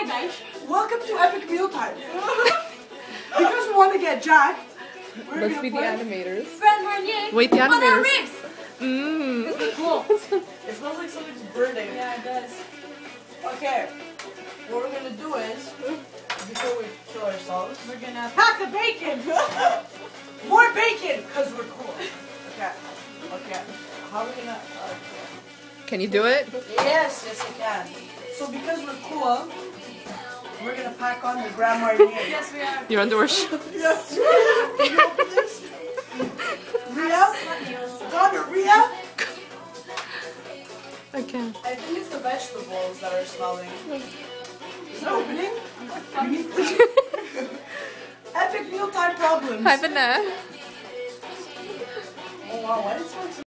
Hi guys. Welcome to Epic Mealtime. Because we want to get jacked. Let's be the animators. Grand Marnier. Wait, the On our animators. ribs. Cool. It smells like something's burning. Yeah, it does. Okay. What we're gonna do is, before we kill ourselves, We're gonna pack the bacon. more bacon, because we're cool. Okay. Okay. How are we gonna? Can you do it? Yes, I can. So because we're cool, we're gonna pack on the Grand Marnier. Yes, we are. Your underwear show. Yes. Can you open this? Rhea? Gonorrhea? I can't. I think it's the vegetables that are smelling. Is it opening? We need Epic mealtime problems. Hi, Vanessa. Oh wow, why did it smell so